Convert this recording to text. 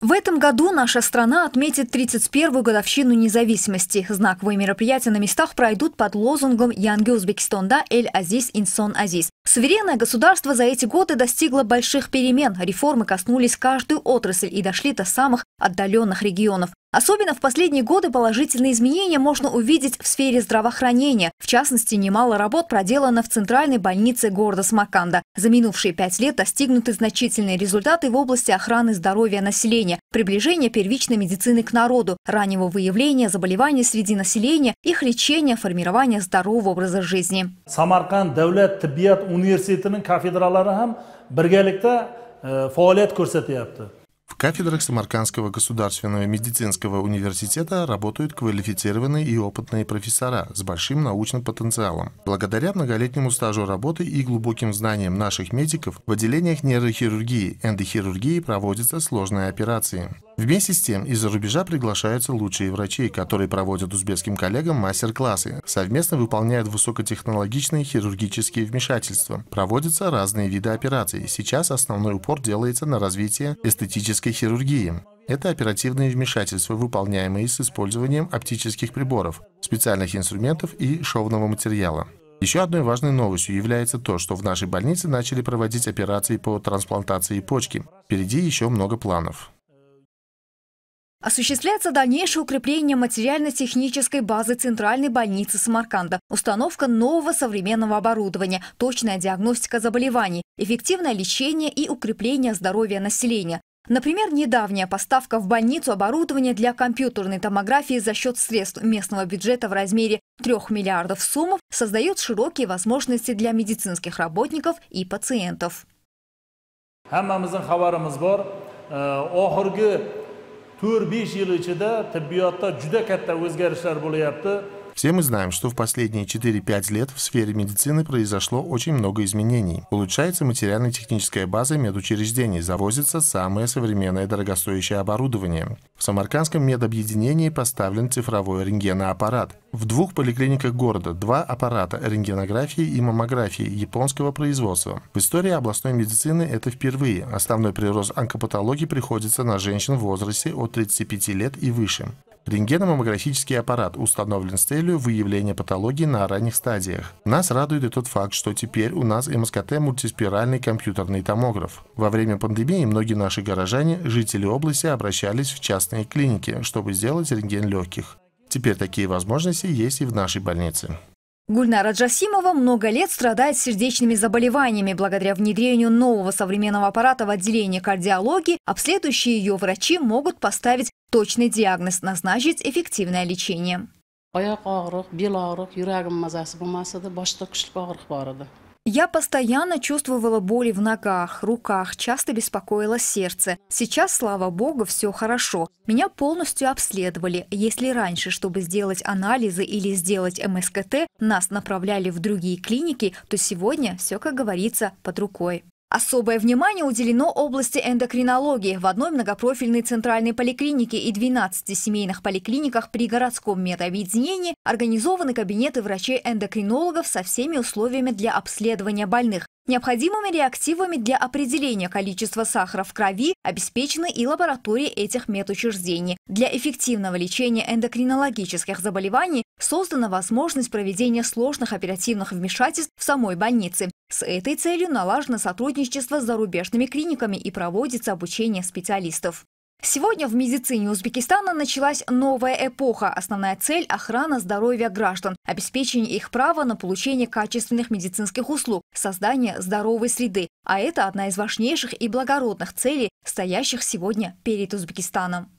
В этом году наша страна отметит 31-ю годовщину независимости. Знаковые мероприятия на местах пройдут под лозунгом «Янги Узбекистонда Эль-Азиз Инсон Азиз». Суверенное государство за эти годы достигло больших перемен. Реформы коснулись каждую отрасль и дошли до самых отдаленных регионов. Особенно в последние годы положительные изменения можно увидеть в сфере здравоохранения. В частности, немало работ проделано в центральной больнице города Самарканда. За минувшие 5 лет достигнуты значительные результаты в области охраны здоровья населения, приближения первичной медицины к народу, раннего выявления заболеваний среди населения, их лечения, формирования здорового образа жизни. Самарканд Davlat tibbiyot universitetining kafedralari ham birgalikda faoliyat ko'rsatyapti. В кафедрах Самаркандского государственного медицинского университета работают квалифицированные и опытные профессора с большим научным потенциалом. Благодаря многолетнему стажу работы и глубоким знаниям наших медиков в отделениях нейрохирургии, эндохирургии проводятся сложные операции. Вместе с тем, из-за рубежа приглашаются лучшие врачи, которые проводят узбекским коллегам мастер-классы, совместно выполняют высокотехнологичные хирургические вмешательства. Проводятся разные виды операций. Сейчас основной упор делается на развитие эстетической хирургии. Это оперативные вмешательства, выполняемые с использованием оптических приборов, специальных инструментов и шовного материала. Еще одной важной новостью является то, что в нашей больнице начали проводить операции по трансплантации почки. Впереди еще много планов. Осуществляется дальнейшее укрепление материально-технической базы центральной больницы Самарканда, установка нового современного оборудования, точная диагностика заболеваний, эффективное лечение и укрепление здоровья населения. Например, недавняя поставка в больницу оборудования для компьютерной томографии за счет средств местного бюджета в размере 3 миллиардов сомов создает широкие возможности для медицинских работников и пациентов. Все мы знаем, что в последние 4-5 лет в сфере медицины произошло очень много изменений. Улучшается материально-техническая база медучреждений, завозится самое современное дорогостоящее оборудование. В Самаркандском медобъединении поставлен цифровой рентгеноаппарат. В 2 поликлиниках города 2 аппарата рентгенографии и маммографии японского производства. В истории областной медицины это впервые. Основной прирост онкопатологии приходится на женщин в возрасте от 35 лет и выше. Рентгеномаммографический аппарат установлен с целью выявления патологии на ранних стадиях. Нас радует и тот факт, что теперь у нас МСКТ мультиспиральный компьютерный томограф. Во время пандемии многие наши горожане, жители области, обращались в частные клиники, чтобы сделать рентген легких. Теперь такие возможности есть и в нашей больнице. Гульнара Джасимова много лет страдает сердечными заболеваниями. Благодаря внедрению нового современного аппарата в отделении кардиологии обследующие ее врачи могут поставить точный диагноз, назначить эффективное лечение. Я постоянно чувствовала боли в ногах, руках, часто беспокоило сердце. Сейчас, слава богу, все хорошо. Меня полностью обследовали. Если раньше, чтобы сделать анализы или сделать МСКТ, нас направляли в другие клиники, то сегодня все, как говорится, под рукой. Особое внимание уделено области эндокринологии. В одной многопрофильной центральной поликлинике и 12 семейных поликлиниках при городском медобъединении организованы кабинеты врачей-эндокринологов со всеми условиями для обследования больных. Необходимыми реактивами для определения количества сахара в крови обеспечены и лаборатории этих медучреждений. Для эффективного лечения эндокринологических заболеваний создана возможность проведения сложных оперативных вмешательств в самой больнице. С этой целью налажено сотрудничество с зарубежными клиниками и проводится обучение специалистов. Сегодня в медицине Узбекистана началась новая эпоха. Основная цель – охрана здоровья граждан, обеспечение их права на получение качественных медицинских услуг, создание здоровой среды. А это одна из важнейших и благородных целей, стоящих сегодня перед Узбекистаном.